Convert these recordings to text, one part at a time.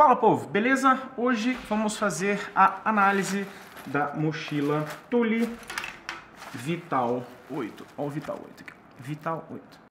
Fala, povo, beleza? Hoje vamos fazer a análise da mochila Thule Vital 8. Olha o Vital 8 aqui. Vital 8.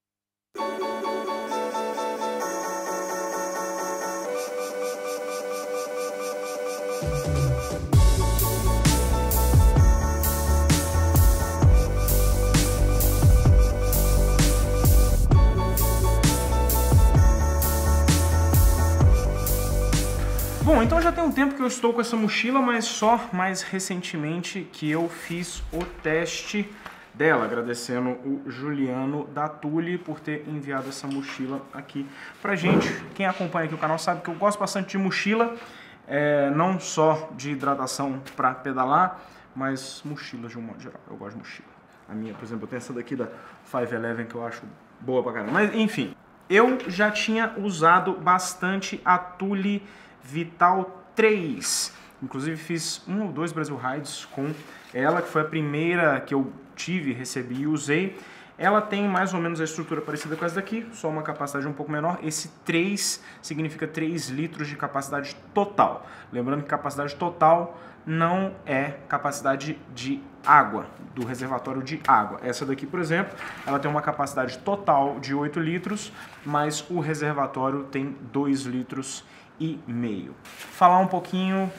Bom, então já tem um tempo que eu estou com essa mochila, mas só mais recentemente que eu fiz o teste dela, agradecendo o Juliano da Thule por ter enviado essa mochila aqui pra gente. Quem acompanha aqui o canal sabe que eu gosto bastante de mochila, não só de hidratação para pedalar, mas mochilas de um modo geral. Eu gosto de mochila. A minha, por exemplo, eu tenho essa daqui da 511 que eu acho boa pra caramba. Mas enfim, eu já tinha usado bastante a Thule Vital 3, inclusive fiz 1 ou 2 Brasil Rides com ela, que foi a primeira que eu tive, recebi e usei. Ela tem mais ou menos a estrutura parecida com essa daqui, só uma capacidade um pouco menor. Esse 3 significa 3 litros de capacidade total. Lembrando que capacidade total não é capacidade de água, do reservatório de água. Essa daqui, por exemplo, ela tem uma capacidade total de 8 litros, mas o reservatório tem 2 litros e meio. Falar um pouquinho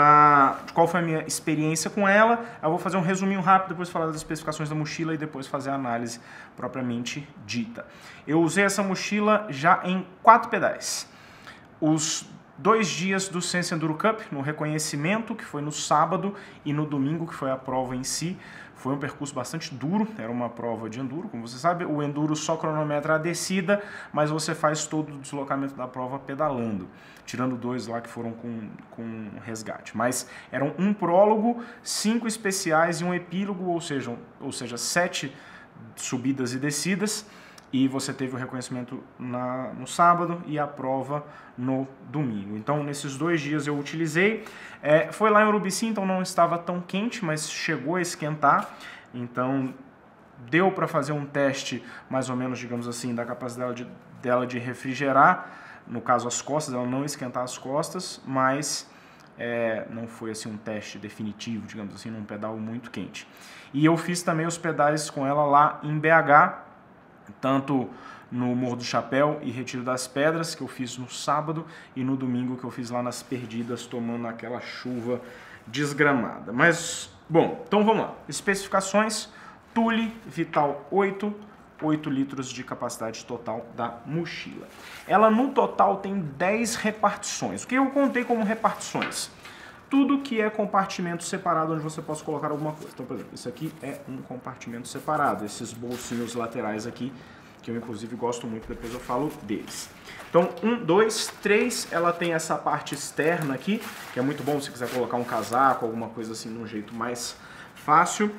de qual foi a minha experiência com ela. Eu vou fazer um resuminho rápido, depois falar das especificações da mochila e depois fazer a análise propriamente dita. Eu usei essa mochila já em 4 pedais. Os 2 dias do Sense Enduro Cup, no reconhecimento, que foi no sábado, e no domingo, que foi a prova em si. Foi um percurso bastante duro, era uma prova de enduro, como você sabe. O enduro só cronometra a descida, mas você faz todo o deslocamento da prova pedalando, tirando 2 lá que foram com resgate. Mas eram um prólogo, 5 especiais e um epílogo, ou seja 7 subidas e descidas. E você teve o reconhecimento no sábado e a prova no domingo. Então, nesses 2 dias eu utilizei. Foi lá em Urubici, então não estava tão quente, mas chegou a esquentar. Então, deu para fazer um teste, mais ou menos, digamos assim, da capacidade dela de refrigerar. No caso, as costas, ela não esquentar as costas, mas não foi assim um teste definitivo, digamos assim, num pedal muito quente. E eu fiz também os pedais com ela lá em BH, tanto no Morro do Chapéu e Retiro das Pedras, que eu fiz no sábado, e no domingo que eu fiz lá nas Perdidas, tomando aquela chuva desgramada. Mas, bom, então vamos lá. Especificações: Thule Vital 8, 8 litros de capacidade total da mochila. Ela no total tem 10 repartições. O que eu contei como repartições? Tudo que é compartimento separado onde você possa colocar alguma coisa. Então, por exemplo, isso aqui é um compartimento separado. Esses bolsinhos laterais aqui, que eu inclusive gosto muito, depois eu falo deles. Então, 1, 2, 3, ela tem essa parte externa aqui, que é muito bom se quiser colocar um casaco, alguma coisa assim, de um jeito mais fácil.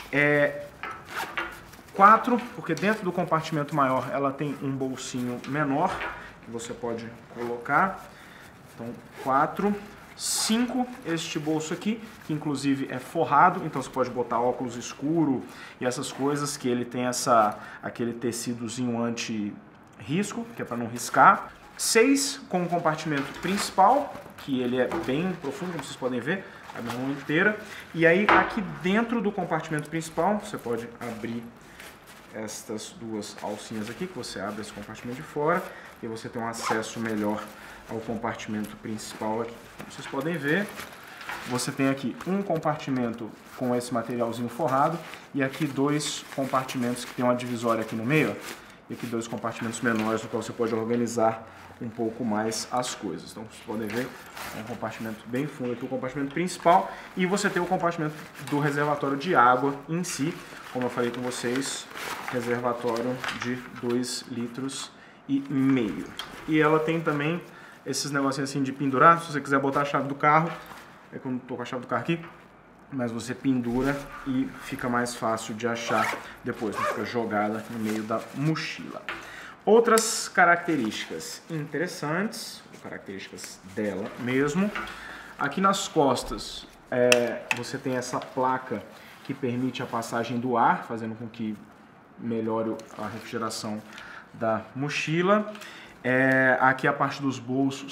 4, porque dentro do compartimento maior ela tem um bolsinho menor, que você pode colocar. Então, 4. 5, este bolso aqui, que inclusive é forrado, então você pode botar óculos escuro e essas coisas, que ele tem aquele tecidozinho anti-risco, que é para não riscar. 6, com o compartimento principal, que ele é bem profundo, como vocês podem ver, a mão inteira. E aí aqui dentro do compartimento principal, você pode abrir estas 2 alcinhas aqui, que você abre esse compartimento de fora, e você tem um acesso melhor ao compartimento principal aqui. Como vocês podem ver, você tem aqui um compartimento com esse materialzinho forrado e aqui 2 compartimentos que tem uma divisória aqui no meio, e aqui 2 compartimentos menores no qual você pode organizar um pouco mais as coisas. Então vocês podem ver, é um compartimento bem fundo aqui, o compartimento principal, e você tem o compartimento do reservatório de água em si, como eu falei com vocês, reservatório de 2 litros e meio. E ela tem também esses negocinhos assim de pendurar, se você quiser botar a chave do carro, é quando estou com a chave do carro aqui, mas você pendura e fica mais fácil de achar depois, não fica jogada no meio da mochila. Outras características interessantes, características dela mesmo, aqui nas costas você tem essa placa que permite a passagem do ar, fazendo com que melhore a refrigeração da mochila. Aqui a parte dos bolsos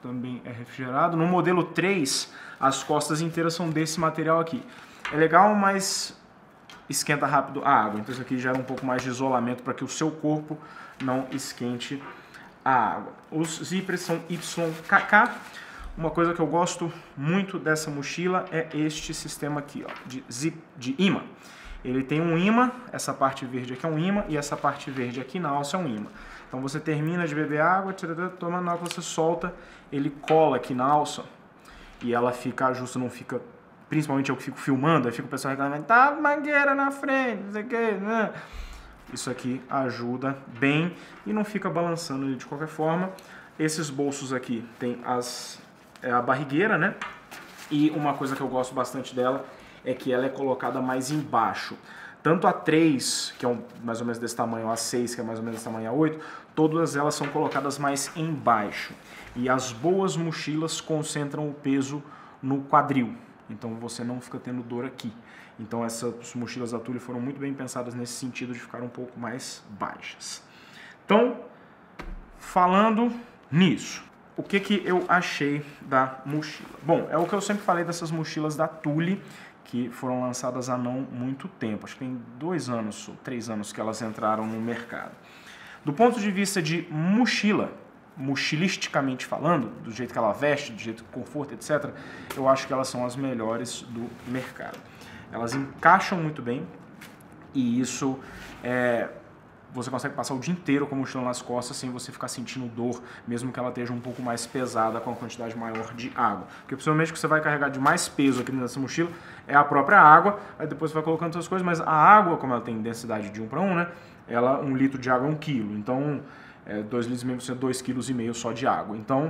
também é refrigerado. No modelo 3, as costas inteiras são desse material aqui. É legal, mas esquenta rápido a água. Então isso aqui gera um pouco mais de isolamento para que o seu corpo não esquente a água. Os zíperes são YKK. Uma coisa que eu gosto muito dessa mochila é este sistema aqui, ó, de imã. Ele tem um imã, essa parte verde aqui é um imã, e essa parte verde aqui na alça é um imã. Então você termina de beber água, toma, na hora que você solta, ele cola aqui na alça e ela fica justa, não fica... Principalmente eu que fico filmando, aí fica o pessoal reclamando, tá mangueira na frente, não sei o que, né? Isso aqui ajuda bem e não fica balançando ele de qualquer forma. Esses bolsos aqui tem a barrigueira, né? E uma coisa que eu gosto bastante dela é que ela é colocada mais embaixo. Tanto a 3, que é mais ou menos desse tamanho, a 6, que é mais ou menos desse tamanho, a 8, todas elas são colocadas mais embaixo. E as boas mochilas concentram o peso no quadril. Então você não fica tendo dor aqui. Então essas mochilas da Thule foram muito bem pensadas nesse sentido de ficar um pouco mais baixas. Então, falando nisso, o que eu achei da mochila? Bom, é o que eu sempre falei dessas mochilas da Thule, que foram lançadas há não muito tempo. Acho que tem 2 anos ou 3 anos que elas entraram no mercado. Do ponto de vista de mochila, mochilisticamente falando, do jeito que ela veste, do jeito que conforto, etc., eu acho que elas são as melhores do mercado. Elas encaixam muito bem e isso você consegue passar o dia inteiro com a mochila nas costas sem você ficar sentindo dor, mesmo que ela esteja um pouco mais pesada com a quantidade maior de água. Porque possivelmente o que você vai carregar de mais peso aqui nessa mochila é a própria água, aí depois você vai colocando outras coisas, mas a água, como ela tem densidade de 1 para 1, né, 1 litro de água é 1 quilo, então 2 litros e meio você é 2,5 kg só de água. Então,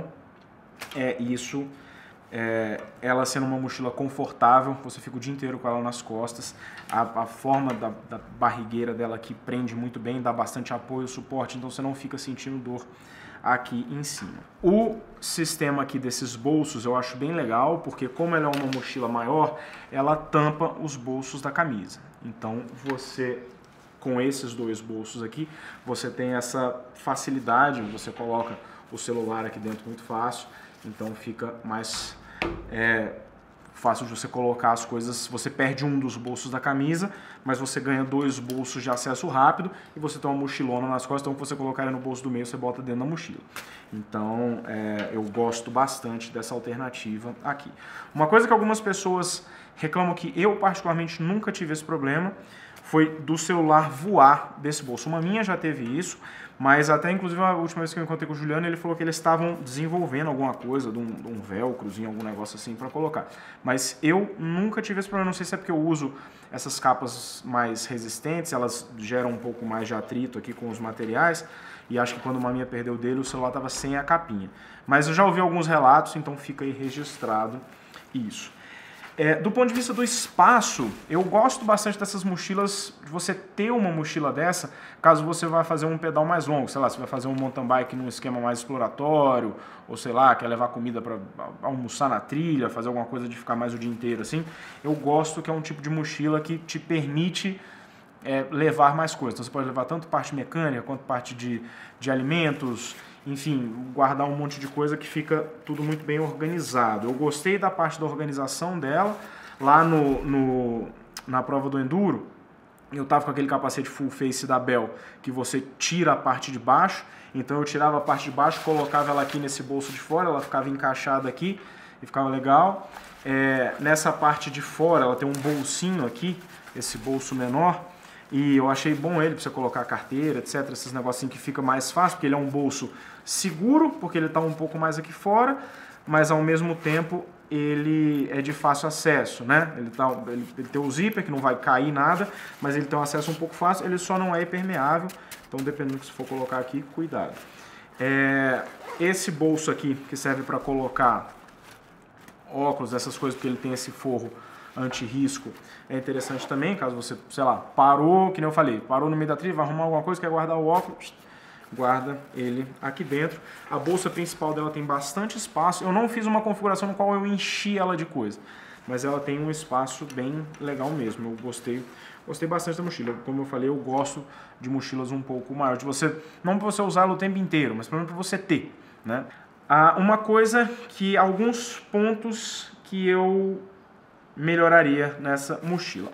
ela sendo uma mochila confortável, você fica o dia inteiro com ela nas costas, a forma da barrigueira dela aqui prende muito bem, dá bastante apoio, suporte, então você não fica sentindo dor aqui em cima. O sistema aqui desses bolsos eu acho bem legal, porque como ela é uma mochila maior, ela tampa os bolsos da camisa. Então você, com esses 2 bolsos aqui, você tem essa facilidade, você coloca o celular aqui dentro muito fácil, então fica mais fácil de você colocar as coisas. Você perde um dos bolsos da camisa, mas você ganha 2 bolsos de acesso rápido e você tem uma mochilona nas costas, então você colocar ele no bolso do meio, você bota dentro da mochila. Então eu gosto bastante dessa alternativa aqui. Uma coisa que algumas pessoas reclamam, que eu particularmente nunca tive esse problema, foi do celular voar desse bolso. Uma minha já teve isso, mas até inclusive a última vez que eu encontrei com o Juliano, ele falou que eles estavam desenvolvendo alguma coisa, de um velcrozinho, algum negócio assim para colocar. Mas eu nunca tive esse problema, não sei se é porque eu uso essas capas mais resistentes, elas geram um pouco mais de atrito aqui com os materiais, e acho que quando uma minha perdeu dele, o celular estava sem a capinha. Mas eu já ouvi alguns relatos, então fica aí registrado isso. Do ponto de vista do espaço, eu gosto bastante dessas mochilas, de você ter uma mochila dessa, caso você vá fazer um pedal mais longo, sei lá, você vai fazer um mountain bike num esquema mais exploratório, ou sei lá, quer levar comida para almoçar na trilha, fazer alguma coisa de ficar mais o dia inteiro assim. Eu gosto que é um tipo de mochila que te permite levar mais coisas. Então você pode levar tanto parte mecânica quanto parte de alimentos, enfim, guardar um monte de coisa que fica tudo muito bem organizado. Eu gostei da parte da organização dela. Lá na prova do Enduro, eu tava com aquele capacete full face da Bell, que você tira a parte de baixo. Então eu tirava a parte de baixo, colocava ela aqui nesse bolso de fora, ela ficava encaixada aqui e ficava legal. Nessa parte de fora, ela tem um bolsinho aqui, esse bolso menor. E eu achei bom ele para você colocar a carteira, etc. Esses negocinhos que fica mais fácil, porque ele é um bolso seguro, porque ele está um pouco mais aqui fora, mas ao mesmo tempo ele é de fácil acesso, né? Ele tem o zíper, que não vai cair nada, mas ele tem um acesso um pouco fácil, ele só não é impermeável, então dependendo do que você for colocar aqui, cuidado. Esse bolso aqui, que serve para colocar óculos, essas coisas, porque ele tem esse forro anti-risco, é interessante também, caso você, sei lá, parou, que nem eu falei, parou no meio da trilha, vai arrumar alguma coisa, quer guardar o óculos, guarda ele aqui dentro. A bolsa principal dela tem bastante espaço. Eu não fiz uma configuração no qual eu enchi ela de coisa, mas ela tem um espaço bem legal mesmo. Eu gostei bastante da mochila. Como eu falei, eu gosto de mochilas um pouco maiores, não para você usá-la o tempo inteiro, mas pelo menos para você ter, né? Uma coisa que, alguns pontos que eu melhoraria nessa mochila.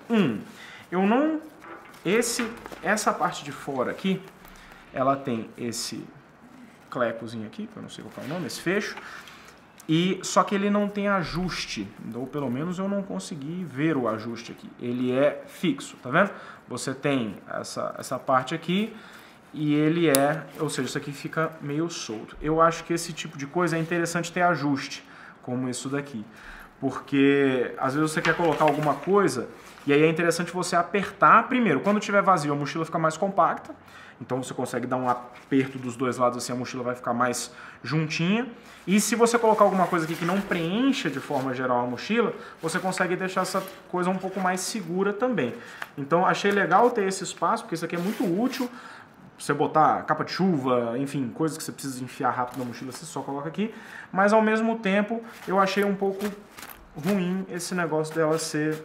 Essa parte de fora aqui, ela tem esse clecozinho aqui, que eu não sei qual é o nome, esse fecho, só que ele não tem ajuste, ou pelo menos eu não consegui ver o ajuste aqui. Ele é fixo, tá vendo? Você tem essa parte aqui e ele ou seja, isso aqui fica meio solto. Eu acho que esse tipo de coisa é interessante ter ajuste, como isso daqui. Porque às vezes você quer colocar alguma coisa e aí é interessante você apertar primeiro. Quando tiver vazio, a mochila fica mais compacta. Então você consegue dar um aperto dos dois lados, assim a mochila vai ficar mais juntinha. E se você colocar alguma coisa aqui que não preencha de forma geral a mochila, você consegue deixar essa coisa um pouco mais segura também. Então achei legal ter esse espaço, porque isso aqui é muito útil. Você botar capa de chuva, enfim, coisas que você precisa enfiar rápido na mochila, você só coloca aqui. Mas ao mesmo tempo, eu achei um pouco ruim esse negócio dela ser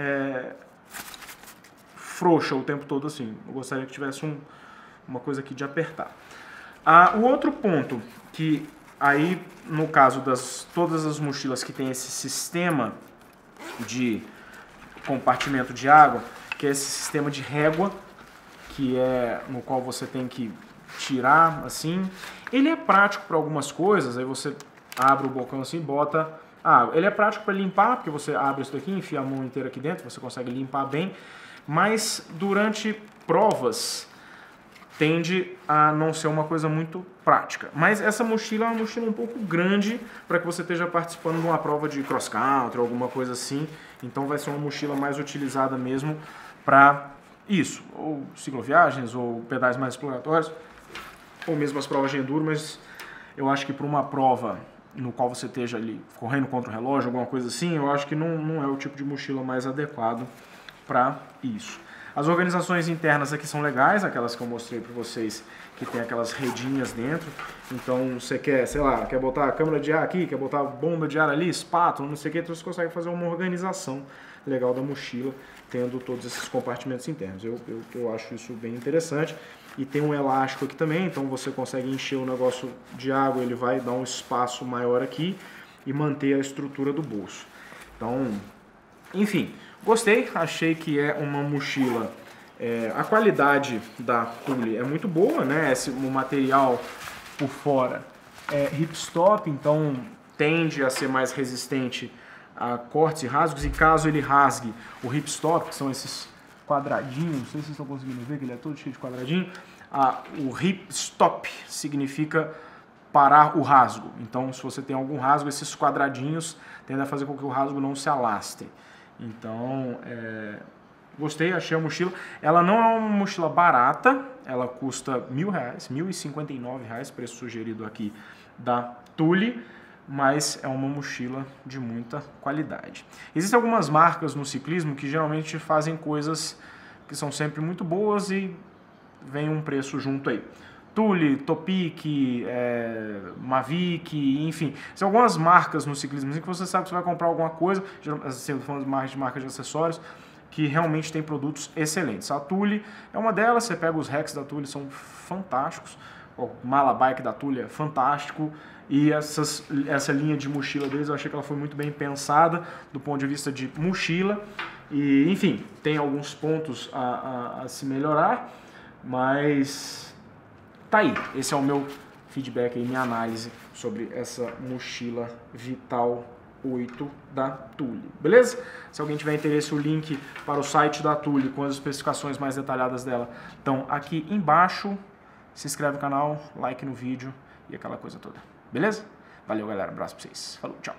frouxa o tempo todo assim. Eu gostaria que tivesse uma coisa aqui de apertar. O outro ponto, que aí no caso todas as mochilas que tem esse sistema de compartimento de água, que é esse sistema de régua, que é no qual você tem que tirar assim, ele é prático para algumas coisas. Aí você abre o bocão assim e bota água. Ele é prático para limpar, porque você abre isso daqui, enfia a mão inteira aqui dentro, você consegue limpar bem, mas durante provas tende a não ser uma coisa muito prática. Mas essa mochila é uma mochila um pouco grande para que você esteja participando de uma prova de cross country, alguma coisa assim. Então vai ser uma mochila mais utilizada mesmo para isso, ou cicloviagens, ou pedais mais exploratórios, ou mesmo as provas de enduro, mas eu acho que para uma prova no qual você esteja ali correndo contra o relógio, alguma coisa assim, eu acho que não é o tipo de mochila mais adequado para isso. As organizações internas aqui são legais, aquelas que eu mostrei para vocês, que tem aquelas redinhas dentro. Então você quer, sei lá, quer botar a câmara de ar aqui, quer botar a bomba de ar ali, espátula, não sei o que, então você consegue fazer uma organização legal da mochila, tendo todos esses compartimentos internos. Eu acho isso bem interessante. E tem um elástico aqui também, então você consegue encher o negócio de água, ele vai dar um espaço maior aqui e manter a estrutura do bolso. Então, enfim, gostei, achei que é uma mochila, a qualidade da Thule é muito boa, né? O material por fora é ripstop, então tende a ser mais resistente a cortes e rasgos, e caso ele rasgue o ripstop, que são esses quadradinhos, não sei se vocês estão conseguindo ver que ele é todo cheio de quadradinho, o ripstop significa parar o rasgo. Então, se você tem algum rasgo, esses quadradinhos tendem a fazer com que o rasgo não se alastre. Então, gostei, achei a mochila. Ela não é uma mochila barata, ela custa R$1.000, R$1.059, preço sugerido aqui da Thule, mas é uma mochila de muita qualidade. Existem algumas marcas no ciclismo que geralmente fazem coisas que são sempre muito boas e vem um preço junto aí. Thule, Topic, Mavic, enfim, são algumas marcas no ciclismo que você sabe que você vai comprar alguma coisa, assim, falando de marcas de acessórios, que realmente tem produtos excelentes. A Thule é uma delas, você pega os racks da Thule, são fantásticos, o mala bike da Thule é fantástico, e essa linha de mochila deles eu achei que ela foi muito bem pensada do ponto de vista de mochila, e enfim, tem alguns pontos a se melhorar, mas tá aí, esse é o meu feedback aí, minha análise sobre essa mochila Vital 8 da Thule, beleza? Se alguém tiver interesse, o link para o site da Thule com as especificações mais detalhadas dela estão aqui embaixo. Se inscreve no canal, like no vídeo e aquela coisa toda, beleza? Valeu, galera, abraço pra vocês, falou, tchau!